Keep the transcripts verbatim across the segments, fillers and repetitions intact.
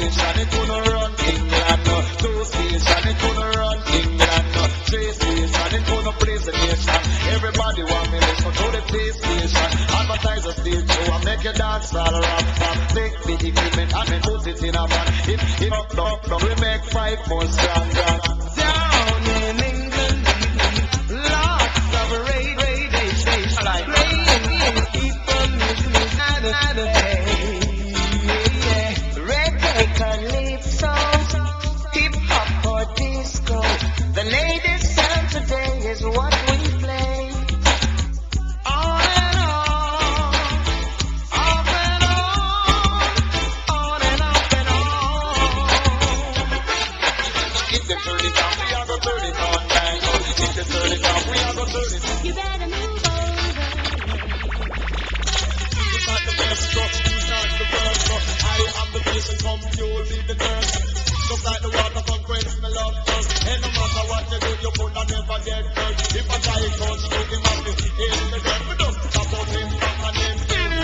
station, it couldn't run England. Two station, it couldn't run England. Three station, it couldn't place the nation. Everybody want me listen to the PlayStation. Advertise a stage show and make you dance all rap. Take the equipment and then put it in a van. If it up, up, up, we make five more stronger. Down in England, lots of radio stations like playing people music night and day. Reggae, calypso, hip hop or disco. The latest sound today is what we play. On and on, off and on, on and off and on. If they turn it down, we are gonna turn it on time. If they turn it down, we are gonna turn it on. You better move over. It's not the best stuff, it's not the worst stuff. I am the patient, come, you'll be the nurse. Just like the water from quench my love thirst. And no matter what you do, you could not never get hurt. If I try to touch you, you must be in the dirt. We don't stop about him, and then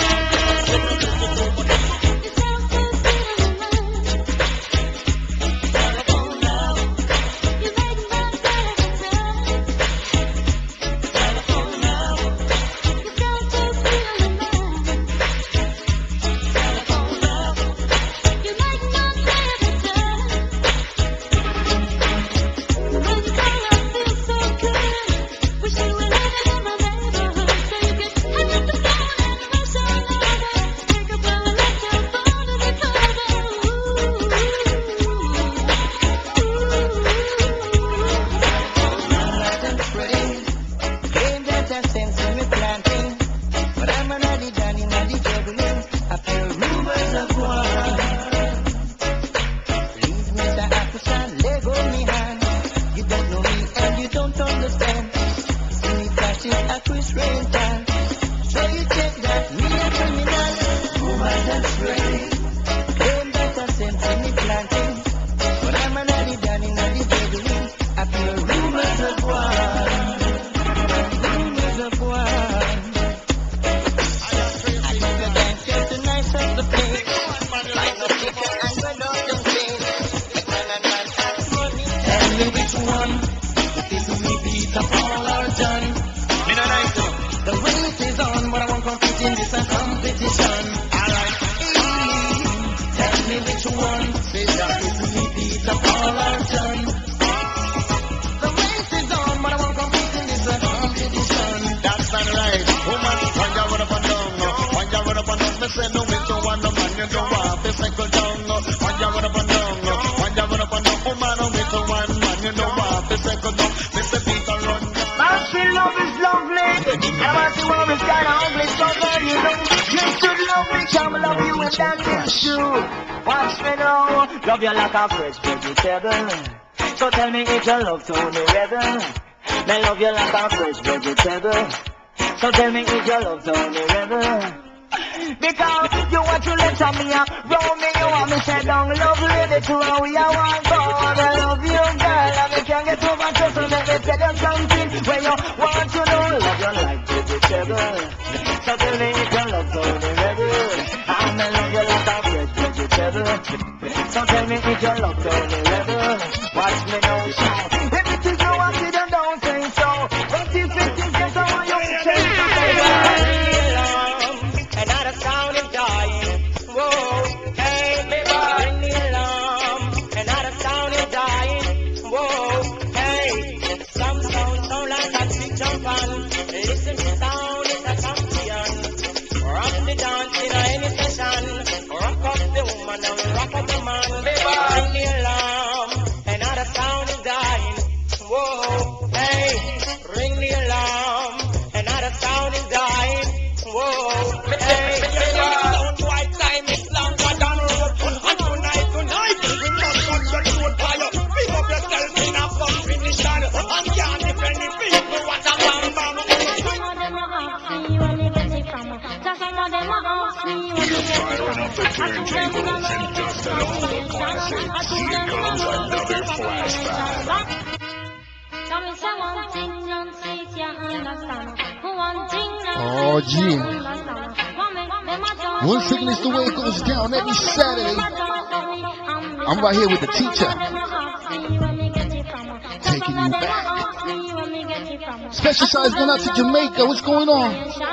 telephone now. You make my telephone now. You got to feel the love. Telephone now. You make my love you like a fresh vegetable. So tell me if you love Tony Rebel. Me love you like a fresh vegetable. So tell me if you love Tony Rebel. Because you want to let me out. Roll me, you want me say down. Love lady to how we are one go. I love you girl and me can't get over to. So let me tell you something where you want to know. Love you like vegetable. So tell me if you love Tony Rebel. I me love you like a fresh vegetable. So tell me if you love Tony Rebel. Watch me now shout. Everything you want you don't say so. But if it is just how you say so. Another sound is dying. Whoa, hey, baby, ring the alarm. Another sound is dying. Whoa, hey, some sound sound like a big jump on. Listen to sound, it's a champion. Rock the dance in any session. Rock up the woman and rock up the man. Baby, ring the alarm. Another sound is dying. Whoa, hey, ring the alarm. Another sound is dying. Whoa, hey, sound white time is longer than road. And tonight, tonight, we must cut your road fire. Pick up yourself in a fun finish and can't defend the people. What a bam bam. Some of them are asking you when you get it from. Some of them are asking you when you get it from. I told them I'm not just another classic. Here comes another flashback. Tell me some one thing, don't say you understand. One thing. Oh, gee. One Sickness the way it goes down every Saturday. I'm right here with the teacher. Taking you back. Special size going out to Jamaica. What's going on?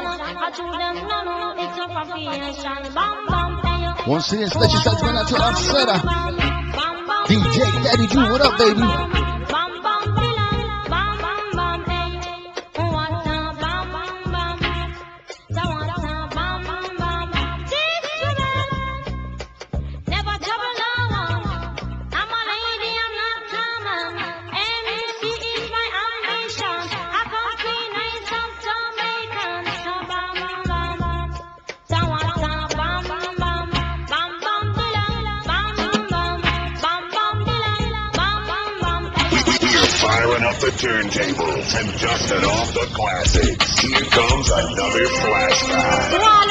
Once again, special size going out to Offsetter. D J Daddy Drew, what up, baby? Up the turntables and dusting off the classics. Here comes another flashback.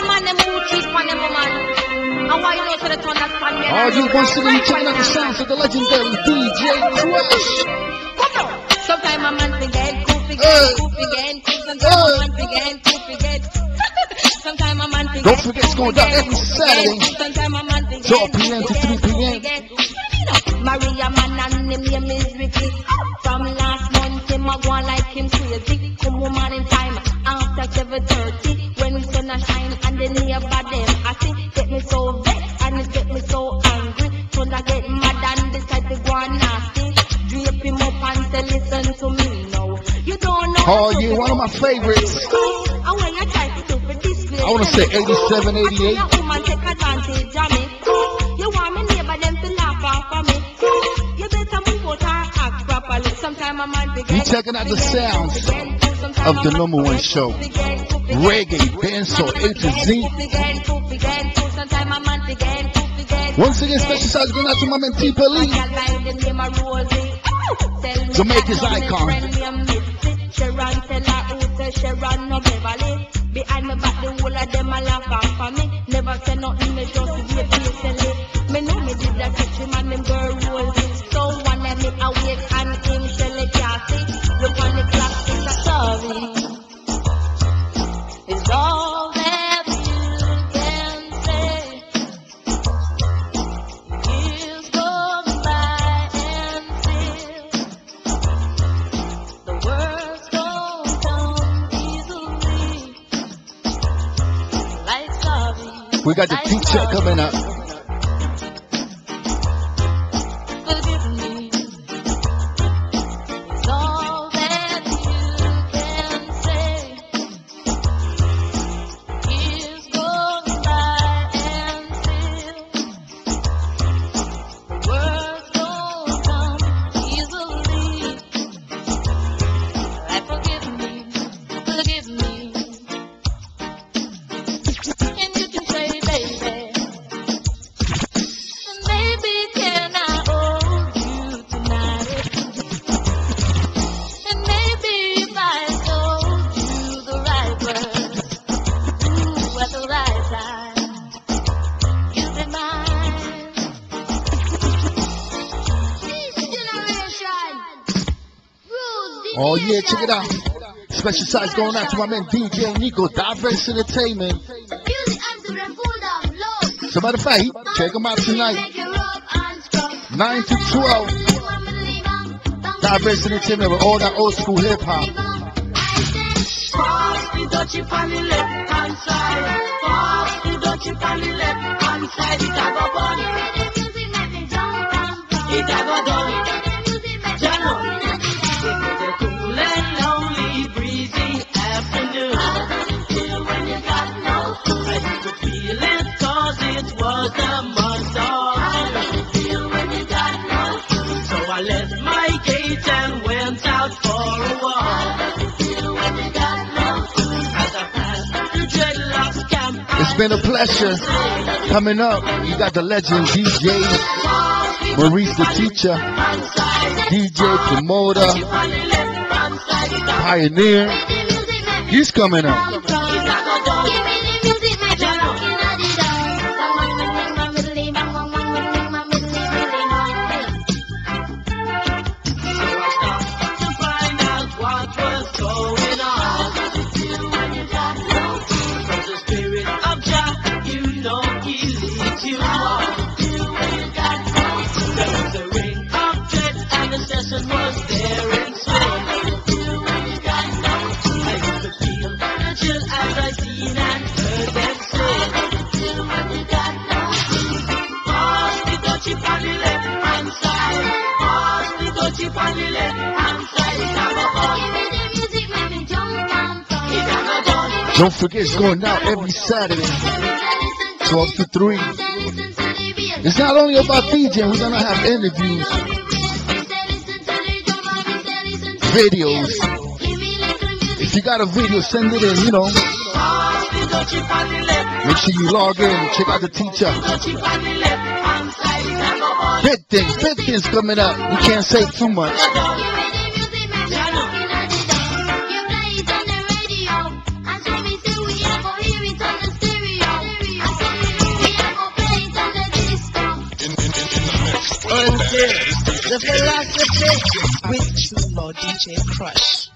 Oh, you once again checking out the sounds of the legendary D J Crush. Sometimes my man forget, cool forget, cool forget. Sometimes my man forget, cool forget. Sometimes my man forget. Don't forget it's going down every Saturday. Sometimes my man forget, twelve p m to three p m Maria man and him name is Ricky. From last month him a go like him crazy. Come home in time after seven thirty when the sun a shine and the neighbor them I see get me so vexed and it get me so angry. So I get mad and decide to go and nasty. Drape him up and say listen to me now. You don't know. Oh yeah, one of my favorites. I want you try to do for this way. I want to say eighty-seven, eighty-eight. Woman take advantage of me. You want me neighbor them to laugh off of me. You better move out and act properly. Sometime a man begin. You checking out the sounds of the number one show. Reggae, dancehall, A to Z. Once again, special size going out to my man T Pelly. Jamaica's icon. Sharon tell her who say Sharon no Beverly. Behind me back the whole of them a laugh off of me. Never say nothing, me just be a patiently. Me know me did that touch him and them girl roll me. So one of me awake and him shell it cassie. Look on the clock, it's a sorry. It's all that you can say. Years go by and still the words don't come easily. Like sorry. We got the teacher coming up. Oh yeah, check it out. Special size going out to my man D J Nico, Diverse Entertainment. As a matter of fact, check him out tonight. nine to twelve. Diverse Entertainment with all that old school hip hop. It's been a pleasure. Coming up, you got the legend D J Maurice the teacher, D J promoter, pioneer. He's coming up. chip on the left hand side. It a go fun. Give me the music, make me jump and fun. It a go fun. Don't forget, it's going out every Saturday, twelve to three. It's not only about DJing, we're gonna have interviews, videos. If you got a video, send it in, you know. Make sure you log in, check out the teacher. Big things, big things coming up. We can't say too much. Until the philosophy with True Lord D J Crush.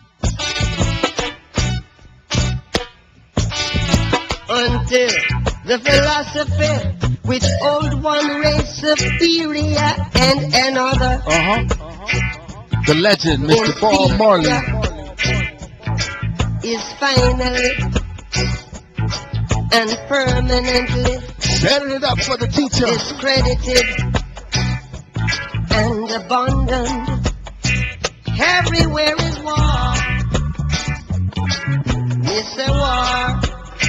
Until the philosophy which old one race superior and another. Uh-huh. Uh-huh. The legend, Mister Paul Marley, is finally and permanently setting it up for the teacher. Discredited and abandoned. Everywhere is war. It's a war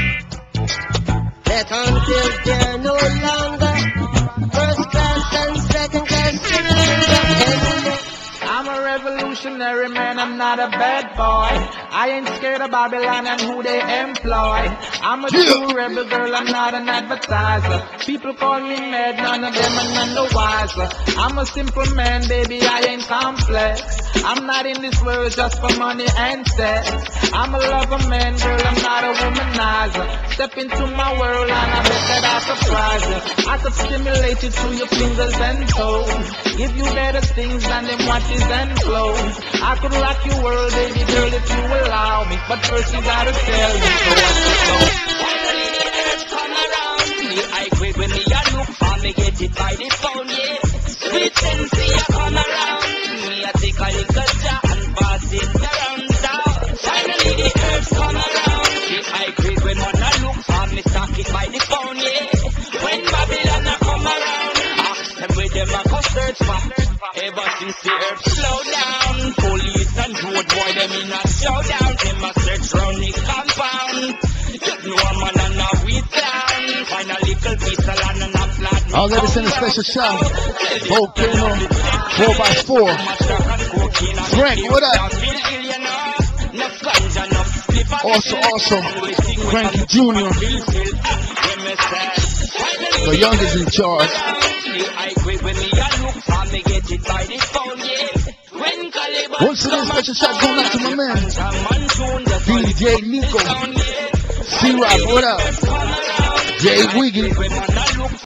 that until they're no longer first class and second class citizens. I'm a revolutionary man, I'm not a bad boy. I ain't scared of Babylon and who they employ. I'm a true rebel girl, I'm not an advertiser. People call me mad, none of them are none the wiser. I'm a simple man, baby, I ain't complex. I'm not in this world just for money and sex. I'm a lover man, girl, I'm not a womanizer. Step into my world and I bet that I surprise you. I could stimulate you through your fingers and toes. Give you better things than them watches and clothes. I could rock your world, baby girl, if you allow me. But first you gotta tell me, so what's the flow? Finally the earth come around me. I quit when me a look for me, get it by the phone, yeah. Sweet sensei, I come around me. I take a little jar and pass it around town. Finally the earth come around me. I quit when one a look for me, stock it by the phone, yeah. When Babylon a come around, ask them where them a go search for. Ever since the earth slow down, police and road boy them in a showdown. Them a search round the compound. Just know a man and a wheat town. Find a little piece of land and a flat. I'll let us send a special shout. Volcano, four by four. Frank, what up? Also, also, Frankie Junior The youngest in charge. Once again, special shout going out to my man, D J Nico. C-Rock, what up? Jay Wiggy.